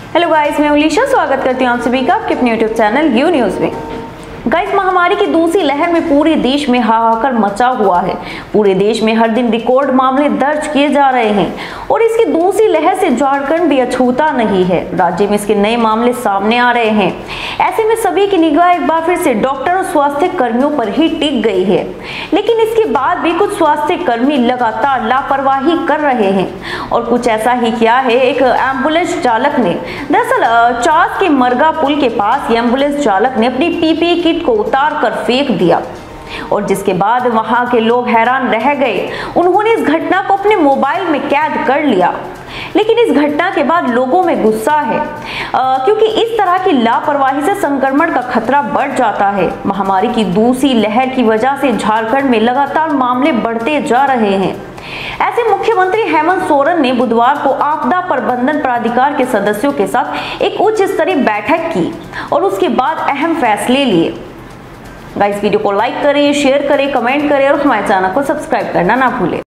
Hello guys, मैं उलीशा स्वागत करती हूँ आप सभी का आपके अपने यूट्यूब चैनल यू न्यूज में। गाइस, महामारी की दूसरी लहर में पूरे देश में हाहाकार मचा हुआ है। पूरे देश में हर दिन रिकॉर्ड मामले दर्ज किए जा रहे हैं और इसकी दूसरी लहर से झारखंड भी अछूता नहीं है। राज्य में इसके नए मामले सामने आ रहे हैं। ऐसे में सभी की निगाह एक बार फिर से डॉक्टर और स्वास्थ्य कर्मियों पर ही टिक गई है, लेकिन इसके बाद भी कुछ स्वास्थ्य कर्मी लगातार लापरवाही कर रहे हैं और कुछ ऐसा ही किया है एक एम्बुलेंस चालक ने। दरअसल चास के मरगा पुल के पास एम्बुलेंस चालक ने अपनी पीपीई किट को उतार कर फेंक दिया और जिसके बाद वहां के लोग हैरान रह गए। उन्होंने इस घटना को अपने मोबाइल में कैद कर लिया, लेकिन इस घटना के बाद लोगों में गुस्सा है क्योंकि इस तरह की लापरवाही से संक्रमण का खतरा बढ़ जाता है। महामारी की दूसरी लहर की वजह से झारखंड में लगातार मामले बढ़ते जा रहे हैं। ऐसे मुख्यमंत्री हेमंत सोरेन ने बुधवार को आपदा प्रबंधन प्राधिकार के सदस्यों के साथ एक उच्च स्तरीय बैठक की और उसके बाद अहम फैसले लिए। गाइस, वीडियो को लाइक करें, शेयर करें, कमेंट करें और हमारे चैनल को सब्सक्राइब करना ना भूलें।